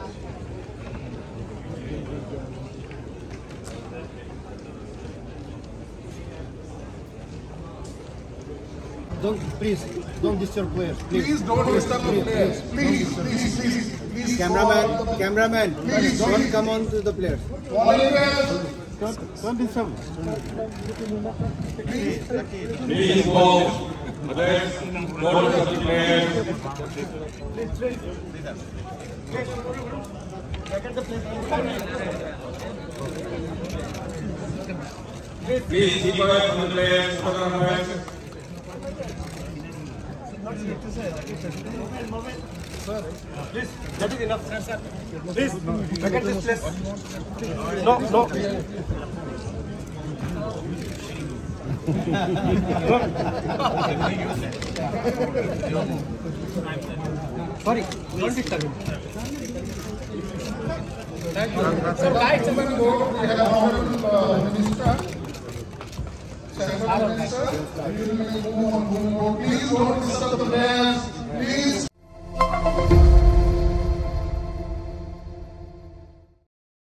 Please don't disturb players. Please don't disturb the players. Please. Cameraman, please don't come on to the players. Don't disturb. Please go. Others, don't disturb the players. Please keep away from the players. Sir, please, that is enough. Please, look at this place. No. Sorry, don't disturb him. Thank you. Sir, guys, we have Honorable Minister. Please don't disturb the players. Please.